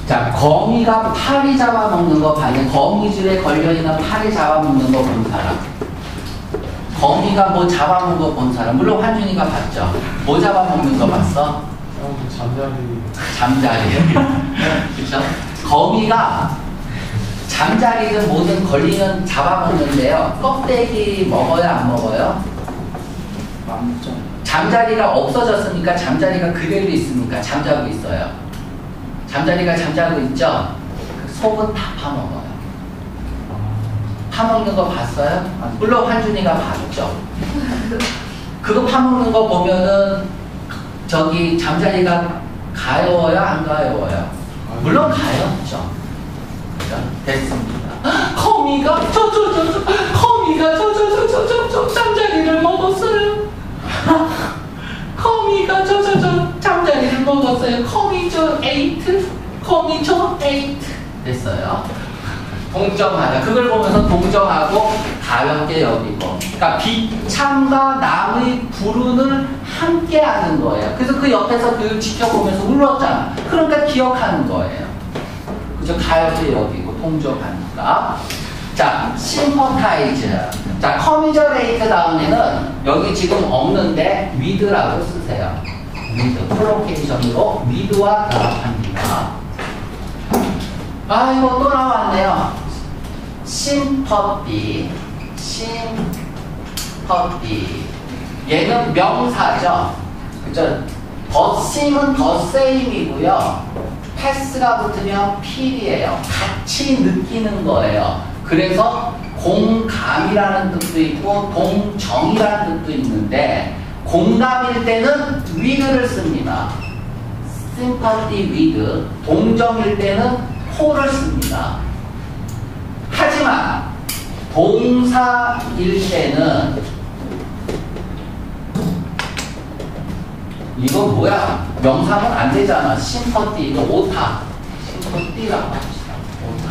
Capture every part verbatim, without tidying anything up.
자, 거미가 파리 잡아먹는 거 봤네. 거미줄에 걸려있는 파리 잡아먹는 거 본 사람. 거미가 뭐 잡아먹는 거 본 사람. 물론 환준이가 봤죠. 뭐 잡아먹는 거 봤어? 잠자리. 잠자리. 그쵸? 거미가 잠자리든 뭐든 걸리면 잡아먹는데요. 껍데기 먹어요, 안 먹어요? 많죠. 잠자리가 없어졌으니까 잠자리가 그대로 있으니까 잠자고 있어요. 잠자리가 잠자고 있죠? 그 속은 다 파먹어요. 파먹는 거 봤어요? 물론 환준이가 봤죠. 그거 파먹는 거 보면은 저기 잠자리가 가여워요? 안 가여워요? 물론 가엽죠. 그죠? 됐습니다. 거미가 저 저 저 저 거미가 저 저 저 저 저 저 잠자리를 먹었어요. 거미가 저 저 저 잠자리를 먹었어요. 거미 저 에이트 거미 저 에이트 됐어요. 동정하다. 그걸 보면서 동정하고 가볍게 여기고. 그러니까 비참과 남의 불운을 함께 하는 거예요. 그래서 그 옆에서 그걸 지켜보면서 울었잖아. 그러니까 기억하는 거예요. 그죠? 가볍게 여기고 동정하니까. 자, sympathize. 자, commiserate 다음에는 여기 지금 없는데 with라고 쓰세요. with. 콜로케이션으로 with와 결합합니다. 아, 이거 또 나왔네요. sympathy. sympathy. 얘는 명사죠. 그죠? the same은 the same이고요. 패스가 붙으면 필이에요. 같이 느끼는 거예요. 그래서 공감이라는 뜻도 있고 동정이라는 뜻도 있는데 공감일 때는 with를 씁니다. sympathy with. 동정일 때는 for를 씁니다. 하지만 동사일 때는 이거 뭐야? 명사는 안 되잖아. sympathy 이거 오타. sympathy라고 합시다. 오타.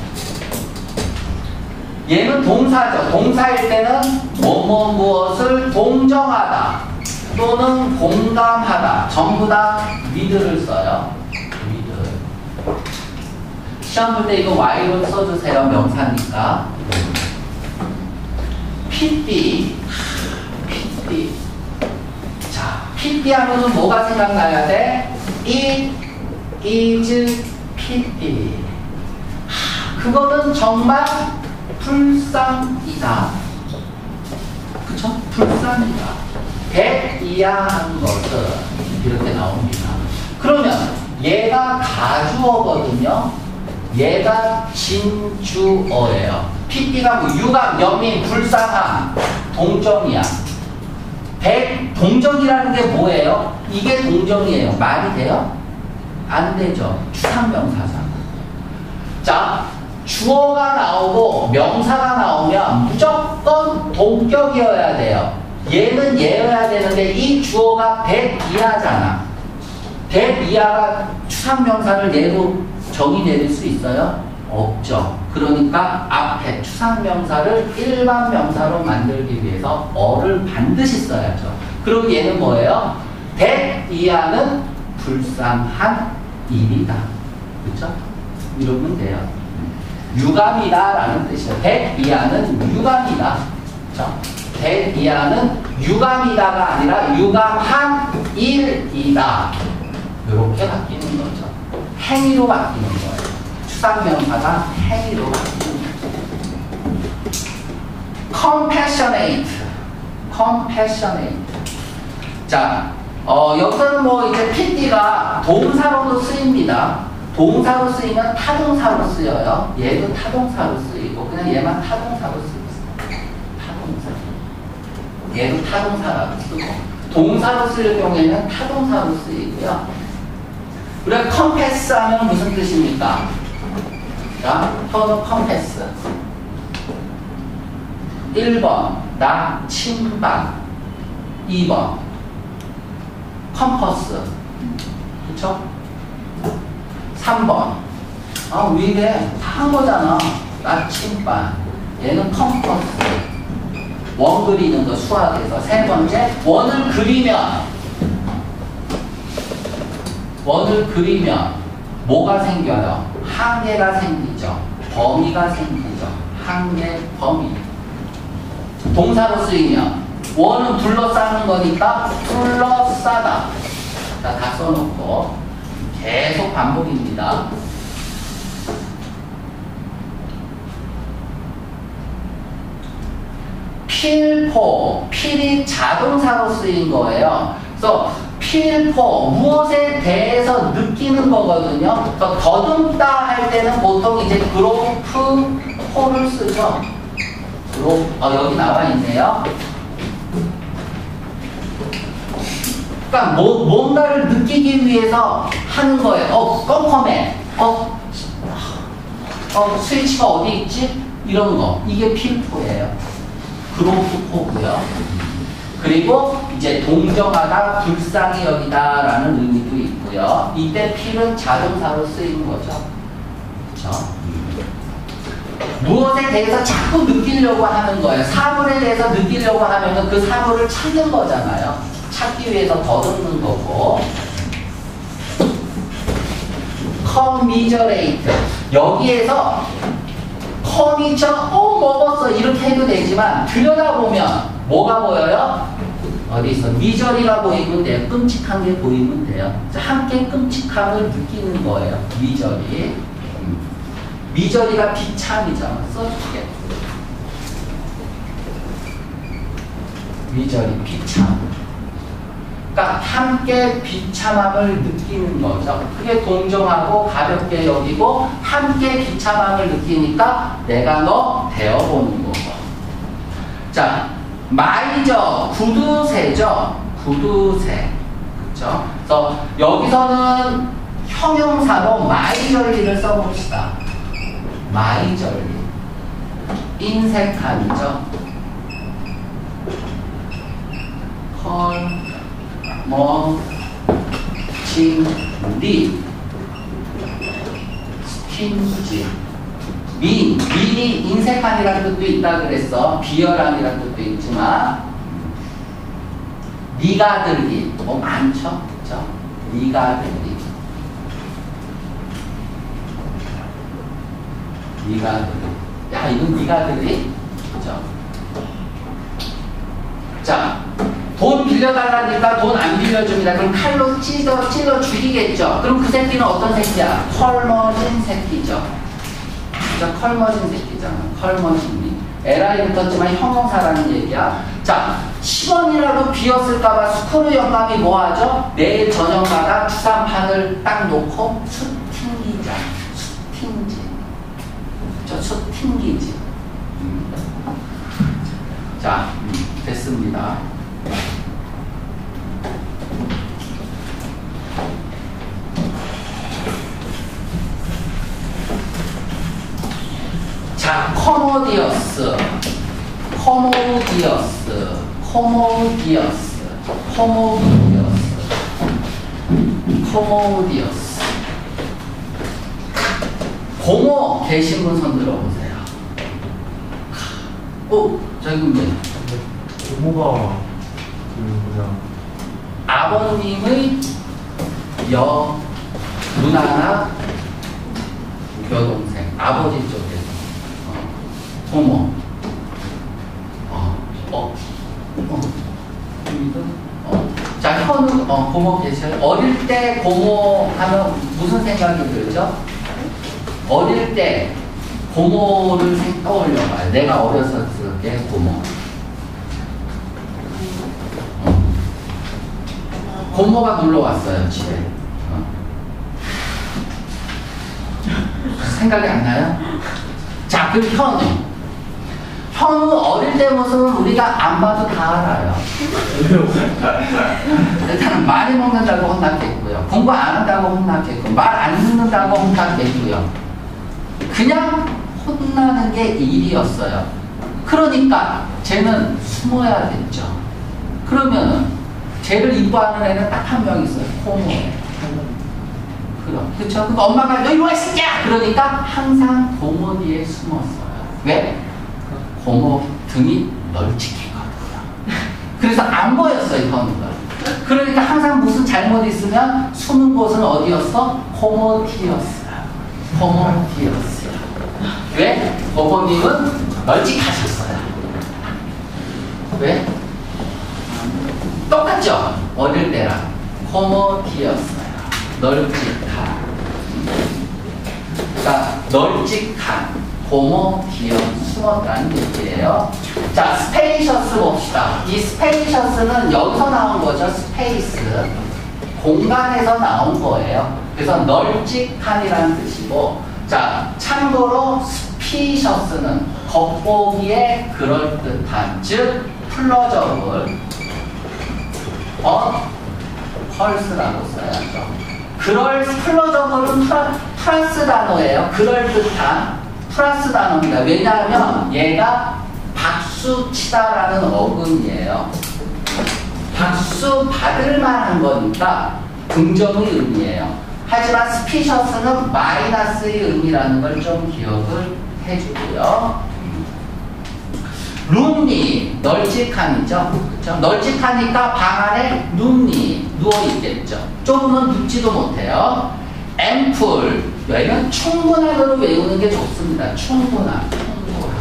얘는 동사죠. 동사일 때는 뭐뭐 무엇을 동정하다 또는 공감하다 전부 다 with를 써요. with. 시험 볼 때 이거 Y로 써주세요. 명사니까. pity. pity. 자, pity 하면은 뭐가 생각나야 돼? It is pity. 그거는 정말 불쌍이다. 그쵸? 불쌍이다. 대이하한 것은 이렇게 나옵니다. 그러면 얘가 가주어거든요. 얘가 진주어예요. 피티가 뭐 유감, 연민, 불쌍함, 동정이야. 백, 동정이라는 게 뭐예요? 이게 동정이에요. 말이 돼요? 안 되죠. 추상명사잖아. 자, 주어가 나오고 명사가 나오면 무조건 동격이어야 돼요. 얘는 얘여야 되는데 이 주어가 백이하잖아. 백이하가 추상명사를 얘로 정의 내릴 수 있어요? 없죠. 그러니까 앞에 추상명사를 일반 명사로 만들기 위해서 어를 반드시 써야죠. 그리고 얘는 뭐예요? 백 이하는 불쌍한 일이다. 그렇죠? 이러면 돼요. 유감이다 라는 뜻이에요. 백 이하는 유감이다. 그렇죠? 백 이하는 유감이다가 아니라 유감한 일이다. 이렇게 바뀌는 거죠. 행위로 바뀌는 거예요. 추상명사가 행위로 바뀌는 거죠. compassionate. compassionate. 자, 어, 여기서는 뭐 이제 피티가 동사로도 쓰입니다. 동사로 쓰이면 타동사로 쓰여요. 얘도 타동사로 쓰이고 그냥 얘만 타동사로 쓰고 있어요. 타동사. 얘도 타동사라고 쓰고 동사로 쓰일 경우에는 타동사로 쓰이고요. 우리가 컴패스 하면 무슨 뜻입니까? 자, 컴패스. 일 번 나침반. 이 번 컴퍼스. 그쵸? 삼 번 아, 위에 다 한 거잖아. 나침반. 얘는 컴퍼스. 원 그리는 거 수학에서. 세 번째 원을 그리면 원을 그리면 뭐가 생겨요? 한계가 생기죠. 범위가 생기죠. 한계, 범위. 동사로 쓰이면 원은 둘러싸는 거니까 둘러싸다. 자, 다 써놓고 계속 반복입니다. 필포, 필이 자동사로 쓰인 거예요. 그래서 필포, 무엇에 대해서 느끼는 거거든요. 그래서 더듬다 할 때는 보통 이제 그로프 포를 쓰죠. 그로, 어, 여기 나와 있네요. 그러니까 뭐, 뭔가를 느끼기 위해서 하는 거예요. 어, 껌컴해. 어, 어, 스위치가 어디 있지? 이런 거. 이게 필포예요. 그로프포고요. 그리고 이제 동정하다, 불쌍히 여기다 라는 의미도 있고요. 이때 필은 자동사로 쓰이는 거죠. 그렇죠? 무엇에 대해서 자꾸 느끼려고 하는 거예요. 사물에 대해서 느끼려고 하면 그 사물을 찾는 거잖아요. 찾기 위해서 더듬는 거고. commiserate. 여기에서 커미처, 어, 먹었어. 이렇게 해도 되지만, 들여다보면, 뭐가 보여요? 어디 있어? 미저리가 보이면 돼요. 끔찍한 게 보이면 돼요. 함께 끔찍함을 느끼는 거예요. 미저리. 미저리가 비참이잖아. 써줄게. 미저리, 비참. 그러니까 함께 비참함을 느끼는 거죠. 그게 동정하고 가볍게 여기고 함께 비참함을 느끼니까 내가 너 대어보는 거고. 자, 마이저, 구두쇠죠. 구두쇠. 그렇죠? 그래서 여기서는 형용사로 마이저리를 써봅시다. 마이저리. 인색함이죠. 헐. 뭐, 진, 리, 스킨지, 민, 민이 인색함이라는 뜻도 있다 그랬어. 비열함이라는 뜻도 있지만, 니가들기, 뭐 많죠, 그렇죠? 니가들기, 니가들기, 야 이건 니가들기, 그렇죠? 자. 돈 빌려달라니까 돈 안 빌려줍니다. 그럼 칼로 찢어, 찢어 죽이겠죠. 그럼 그 새끼는 어떤 새끼야? 컬머진 새끼죠. 진짜 컬머진 새끼잖아. 컬머진이. 엘아이 붙었지만 형용사라는 얘기야. 자, 십 원이라도 비었을까봐 스크루 영감이 뭐 하죠? 내일 저녁마다 주산판을 딱 놓고 숯 튕기자. 숯 튕지. 저 숯 튕기지. 음. 자, 음, 됐습니다. 자, 커모디어스, 커모디어스, 커모디어스, 커모디어스, 커모디어스. 고모 계신 분 손 들어보세요. 어, 저기 뭐? 고모가 그 뭐냐 아버님의 여 누나나 여동생, 아버지 쪽에서 어, 고모, 어, 어, 어, 어. 자, 현우, 어, 고모 계셔요. 어릴 때 고모 하면 무슨 생각이 들죠? 어릴 때 고모를 떠올려봐요. 내가 어렸을 때 고모. 고모가 놀러 왔어요, 집에. 어? 생각이 안 나요? 자, 그 현우. 현우 어릴 때 모습은 우리가 안 봐도 다 알아요. 일단은 많이 먹는다고 혼났겠고요. 공부 안 한다고 혼났겠고, 말 안 듣는다고 혼났겠고요. 그냥 혼나는 게 일이었어요. 그러니까 쟤는 숨어야겠죠. 그러면은 쟤를 이뻐하는 애는 딱 한 명 있어요. 고모에. 그럼, 그쵸? 그러니까 엄마가 너 이리 와, 새끼야! 그러니까 항상 고모 뒤에 숨었어요. 왜? 고모 등이 널찍했거든요. 그래서 안 보였어요, 현우가. 그러니까 항상 무슨 잘못 있으면 숨은 곳은 어디였어? 코모디어스야. 코모디어스야. 왜? 버버님은 널찍하셨어요. 왜? 똑같죠? 어릴 때랑 코모디어스야. 널찍한. 그러니까 널찍한. 호모디어 숨었다는 얘기예요. 자, 스페이셔스 봅시다. 이 스페이셔스는 여기서 나온 거죠. 스페이스. 공간에서 나온 거예요. 그래서 널찍한이라는 뜻이고, 자, 참고로 스피셔스는 겉보기에 그럴듯한, 즉 플러저블, 어? 펄스라고 써야죠. 그럴 플러저블은 플러스 단어예요. 그럴듯한. 플러스 단어입니다. 왜냐하면 얘가 박수 치다라는 어근이에요. 박수 받을 만한 거니까 긍정의 의미예요. 하지만 스피셔스는 마이너스의 의미라는 걸 좀 기억을 해주고요. 룸니, 널찍한이죠. 그렇죠? 널찍하니까 방 안에 룸니, 누워있겠죠. 좁으면 눕지도 못해요. 앰플, 여기는 충분함으로 외우는 게 좋습니다. 충분함, 충분함.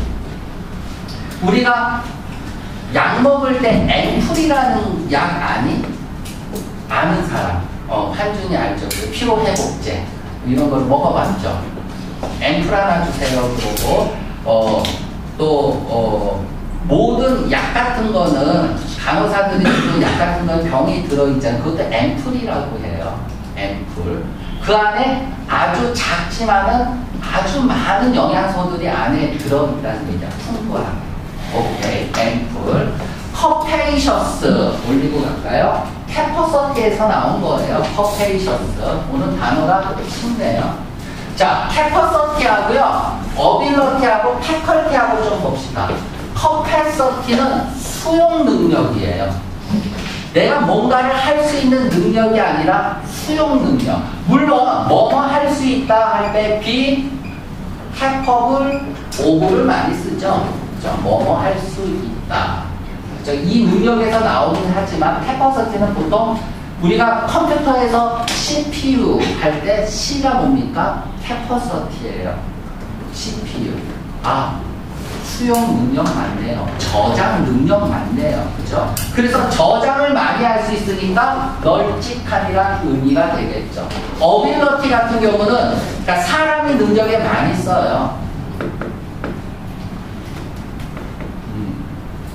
우리가 약 먹을 때 앰플이라는 약 아니? 아는 사람, 어, 한준이 알죠? 피로회복제 이런 걸 먹어봤죠. 앰플 하나 주세요. 그러고 어, 또 어, 모든 약 같은 거는 간호사들이 주는 약 같은 건 병이 들어있잖아요. 그것도 앰플이라고 해요. 앰플. 그 안에 아주 작지만은 아주 많은 영양소들이 안에 들어있다는 얘기야. 풍부한. 오케이. 앰플. 커페이셔스 올리고 갈까요? 캐퍼서티에서 나온 거예요. 커페이셔스. 오늘 단어가 쉽네요. 자, 캐퍼서티하고요. 어빌러티하고 패컬티하고 좀 봅시다. 커패서티는 수용 능력이에요. 내가 뭔가를 할 수 있는 능력이 아니라 수용 능력. 물론 뭐뭐 할 수 있다 할 때 be capable of를 많이 쓰죠. 그렇죠? 뭐뭐 할 수 있다. 그렇죠? 이 능력에서 나오긴 하지만 캐퍼서티는 보통 우리가 컴퓨터에서 씨피유 할 때 C가 뭡니까? 캐퍼서티예요. 씨피유. 아, 수용 능력 맞네요. 저장 능력 맞네요. 그죠? 그래서 저장을 많이 할 수 있으니까 널찍한이란 의미가 되겠죠. 어빌러티 같은 경우는 그러니까 사람이 능력에 많이 써요. 음.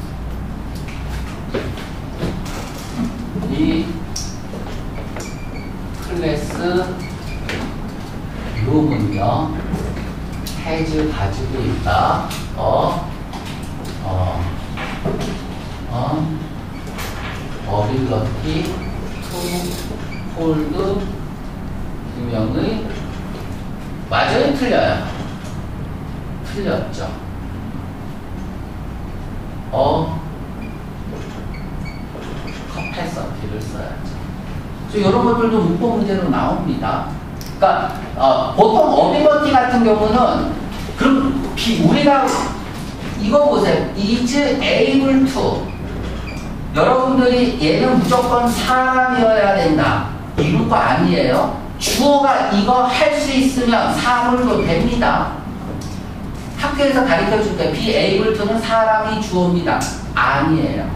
이 클래스 룸은요, 해즈 가지고 있다. 어, 어, 어, 어빌러티 투 홀드 규명의 맞아요? 틀려요? 틀렸죠. 어, 커패서티를 써야죠. 이런 것들도 문법 문제로 나옵니다. 그러니까 어, 보통 어빌러티 같은 경우는 그럼 비, 우리가 이거 보세요. is able to. 여러분들이 얘는 무조건 사람이어야 된다. 이런 거 아니에요. 주어가 이거 할 수 있으면 사물도 됩니다. 학교에서 가르쳐 줄 때 be able to는 사람이 주어입니다. 아니에요.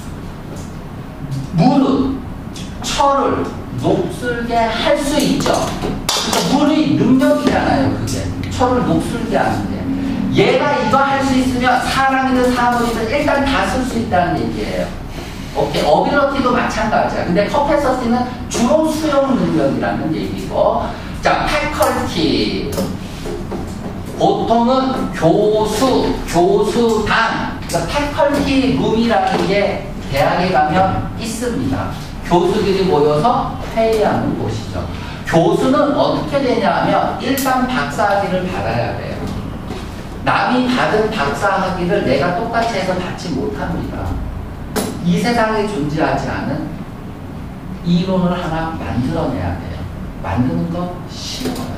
물은 철을 녹슬게 할 수 있죠. 그러니까 물의 능력이잖아요. 그게 철을 녹슬게 하는데 얘가 이거 할 수 있으면 사람이든 사물이든 일단 다 쓸 수 있다는 얘기예요. 오케이. 어빌러티도 마찬가지야. 근데 커패서티는 주로 수용 능력이라는 얘기고, 자, 패컬티 보통은 교수, 교수단, 그러니까 패컬티 룸이라는 게 대학에 가면 있습니다. 교수들이 모여서 회의하는 곳이죠. 교수는 어떻게 되냐면 일반 박사학위를 받아야 돼요. 남이 받은 박사학위를 내가 똑같이 해서 받지 못합니다. 이 세상에 존재하지 않은 이론을 하나 만들어내야 돼요. 만드는 거 쉬워요.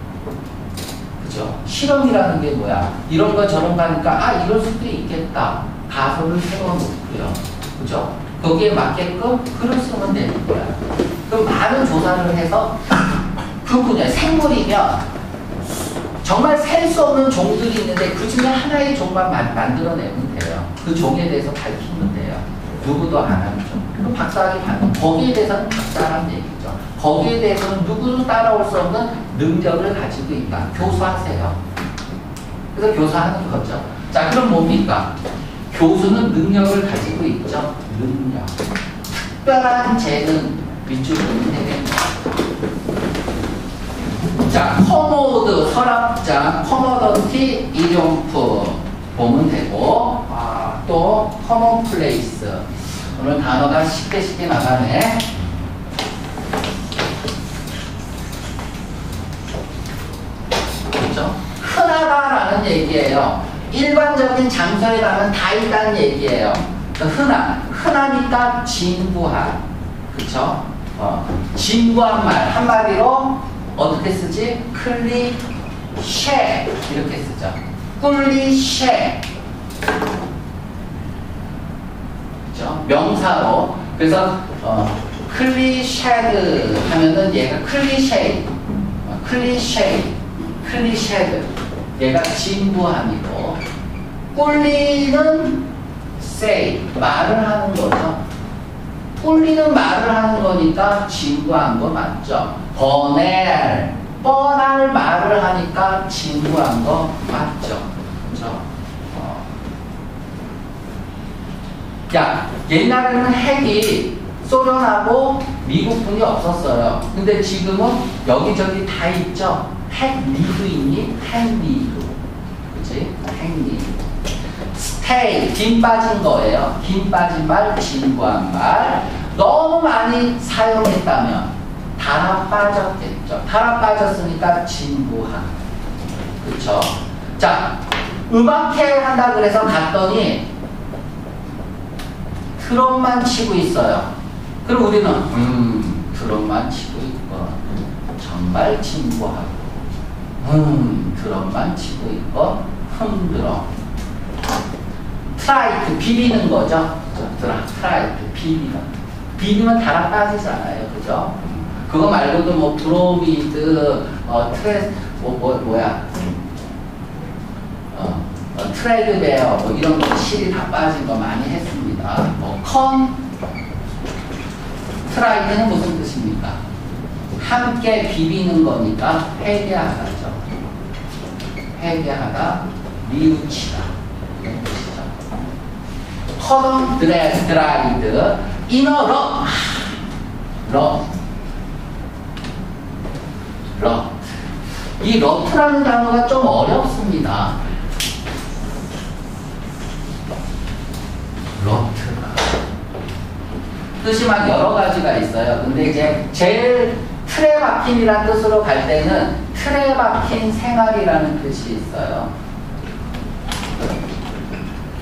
그죠? 실험이라는 게 뭐야? 이런 거 저런 거 하니까 아 이럴 수도 있겠다. 가설을 세워놓고요. 그죠? 거기에 맞게끔 글을 쓰면 되는 거야. 그럼 많은 조사를 해서 그 분야, 생물이면 정말 셀 수 없는 종들이 있는데 그 중에 하나의 종만 만, 만들어내면 돼요. 그 종에 대해서 밝히면 돼요. 누구도 안 하는 종. 그럼 박사학위 받는 거기에 대해서는 박사라는 얘기죠. 거기에 대해서는 누구도 따라올 수 없는 능력을 가지고 있다. 교수하세요. 그래서 교사하는 거죠. 자, 그럼 뭡니까? 교수는 능력을 가지고 있죠. 능력. 특별한 재능 밑줄 그리면 되겠죠. 자, 커모드, 서랍장, 커머더티, 일용품 보면 되고, 아, 또 커먼 플레이스. 오늘 단어가 쉽게 쉽게 나가네. 그렇죠? 흔하다라는 얘기예요. 일반적인 장소에 가면 다 있다는 얘기예요. 흔한, 흔하니까 진부한. 그쵸? 어, 진부한 말. 한마디로 어떻게 쓰지? 클리셰. 이렇게 쓰죠. 클리셰. 그쵸? 명사로. 그래서, 어, 클리셰드 하면은 얘가 클리셰. 어, 클리셰. 클리셰드. 얘가 진부함이고, 꿀리는 say, 말을 하는 거죠. 꿀리는 말을 하는 거니까 진부한 거 맞죠? 버넬, 뻔할 말을 하니까 진부한 거 맞죠? 그죠? 어. 야, 옛날에는 핵이 소련하고 미국군이 없었어요. 근데 지금은 여기저기 다 있죠? 핵 리그 있니? 핵 리그. 그치? 핵 리그. 스테이, 김 빠진 거예요. 김 빠진 말, 진부한 말. 너무 많이 사용했다면 달아 빠졌겠죠. 달아 빠졌으니까 진부한. 그쵸? 자, 음악회 한다 그래서 갔더니 드럼만 치고 있어요. 그럼 우리는 음, 드럼만 치고 있고 정말 진부하고 음, 드럼만 치고 있고 흠드럼. 트라이트, 비비는 거죠. 트라이트, 비비는. 비비면 달아 빠지잖아요. 그죠? 그거 말고도 뭐 브로미드, 어, 트레, 뭐, 뭐, 뭐야. 어, 어, 트레드베어, 뭐 이런 거 실이 다 빠진 거 많이 했습니다. 뭐, 컨, 트라이트는 무슨 뜻입니까? 함께 비비는 거니까 회개하다죠. 회개하다, 뉘우치다. 이런 뜻이죠. 커덤 드라이드, 이너 러, 러, 러. 이 러트라는 단어가 좀 어렵습니다. 러트가. 뜻이 막 여러 가지가 있어요. 근데 이제 제일 틀에 박힌이라는 뜻으로 갈 때는 틀에 박힌 생활이라는 뜻이 있어요.